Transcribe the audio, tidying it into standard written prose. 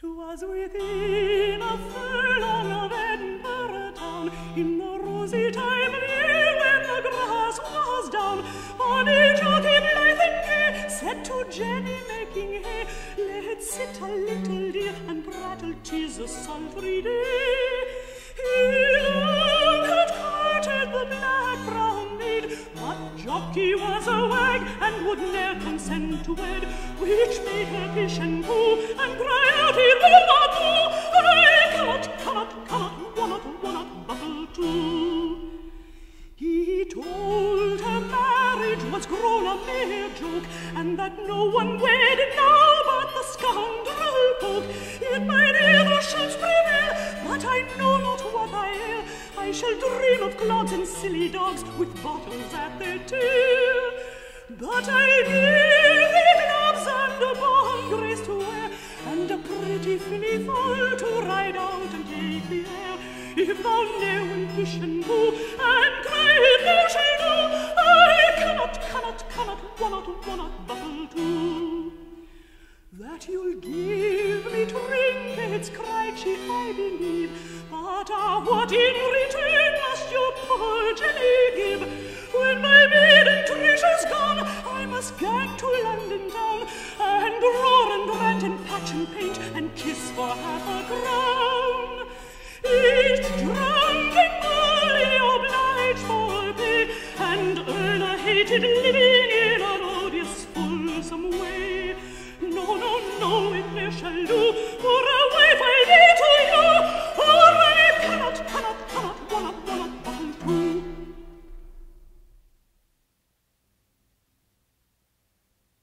'Twas within a furlong of Edinborough Town, in the rosy time of year when the grass was down. Bonny Jockey, blithe and gay, said to Jenny making hay, let's sit a little, dear, and prattle, 'tis a sultry day. He long had courted the black-brow'd maid, but Jockey was a wag and would ne'er consent to wed, which made her pish and phoo and cry out he will not do. I cannot, wonnot, buckle to. He told her marriage was grown a mere joke, and that no one wedded now but the Scoundrel Folk. In mine ear the shouldest prevail, but I know not what I ail. I shall dream of clogs and silly dogs with bottles at their tail. But I give thee gloves and a bon grace to wear, and a pretty filly foal to ride out and take the air. If thou ne'er will pish and phoo and cry thou shalt do, I cannot, wonnot, buckle to. That you'll give me trinkets, cried she, I believe, but what in return must your poor Jenny give? When my maiden treasure's gone, I must gang to London town, and roar and rant and patch and paint, and kiss for half a crown. Each drunken bully obliged for pay, and earn a hated living in an odious fulsome way. No, it ne'er shall do.